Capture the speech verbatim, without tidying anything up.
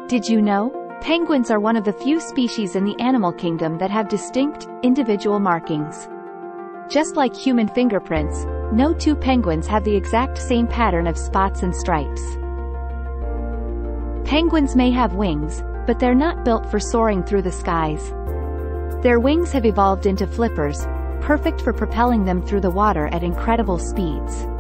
Did you know? Penguins are one of the few species in the animal kingdom that have distinct, individual markings. Just like human fingerprints, no two penguins have the exact same pattern of spots and stripes. Penguins may have wings, but they're not built for soaring through the skies. Their wings have evolved into flippers, perfect for propelling them through the water at incredible speeds.